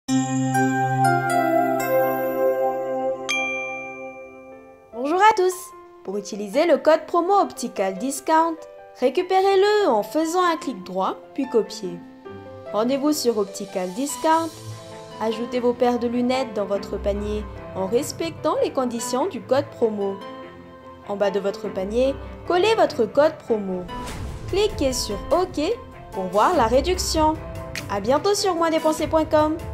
Bonjour à tous! Pour utiliser le code promo Optical Discount, récupérez-le en faisant un clic droit puis copier. Rendez-vous sur Optical Discount. Ajoutez vos paires de lunettes dans votre panier en respectant les conditions du code promo. En bas de votre panier, collez votre code promo. Cliquez sur OK pour voir la réduction. À bientôt sur moindépensé.com.